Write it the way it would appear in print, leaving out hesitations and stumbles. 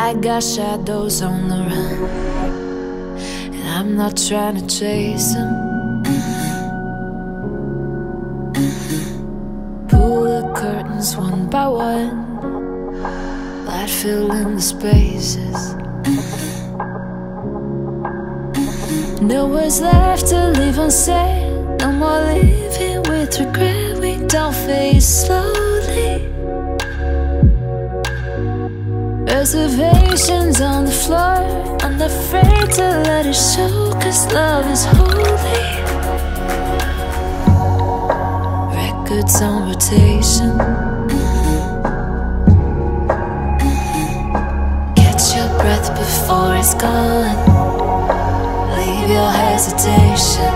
I got shadows on the run, and I'm not trying to chase them. Pull the curtains one by one, light filling the spaces. No words left to leave unsaid, no more living with regret. We don't face slowly. Reservations on the floor, unafraid to let it show, 'cause love is holy. Records on rotation, catch your breath before it's gone. Leave your hesitation.